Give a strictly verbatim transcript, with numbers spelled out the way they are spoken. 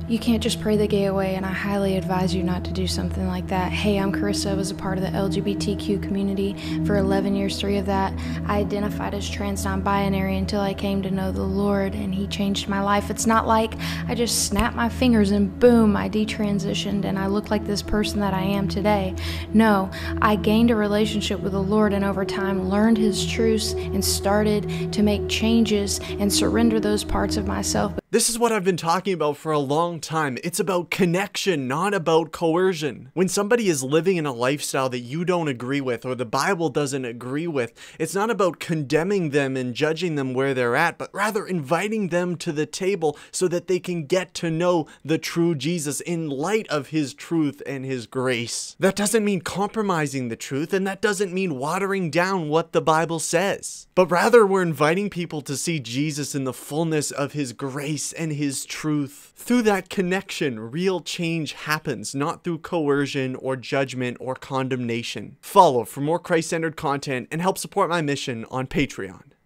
You can't just pray the gay away, and I highly advise you not to do something like that. Hey, I'm Carissa. I was a part of the L G B T Q community for eleven years, three of that. I identified as trans non-binary until I came to know the Lord, and He changed my life. It's not like I just snapped my fingers and boom, I detransitioned and I look like this person that I am today. No, I gained a relationship with the Lord, and over time learned His truths and started to make changes and surrender those parts of myself. This is what I've been talking about for a long time. It's about connection, not about coercion. When somebody is living in a lifestyle that you don't agree with or the Bible doesn't agree with, it's not about condemning them and judging them where they're at, but rather inviting them to the table so that they can get to know the true Jesus in light of His truth and His grace. That doesn't mean compromising the truth, and that doesn't mean watering down what the Bible says, but rather we're inviting people to see Jesus in the fullness of His grace and His truth. Through that connection, real change happens, not through coercion or judgment or condemnation. Follow for more Christ-centered content and help support my mission on Patreon.